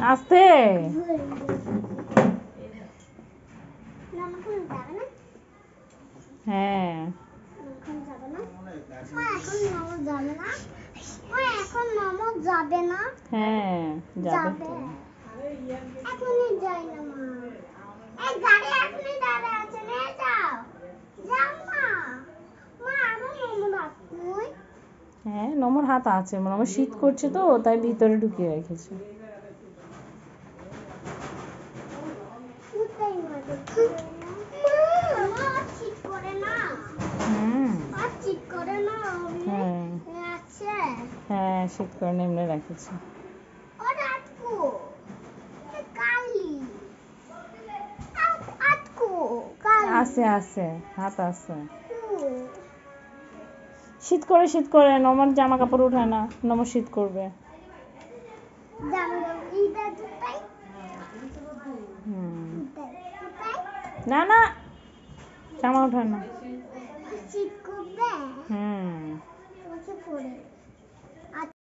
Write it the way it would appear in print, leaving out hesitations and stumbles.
আস্তে। হ্যাঁ হ্যাঁ যাবে তো। হ্যাঁ নমর হাত আছে, নমর শীত করছে তো তাই ভিতরে ঢুকিয়ে রেখেছে। হ্যাঁ শীত করে এমনি রেখেছে। আছে আছে হাত আছে। শীত করে নমর জামা কাপড় উঠায় না, নমর শীত করবে। না না জামা উঠায় না। হুম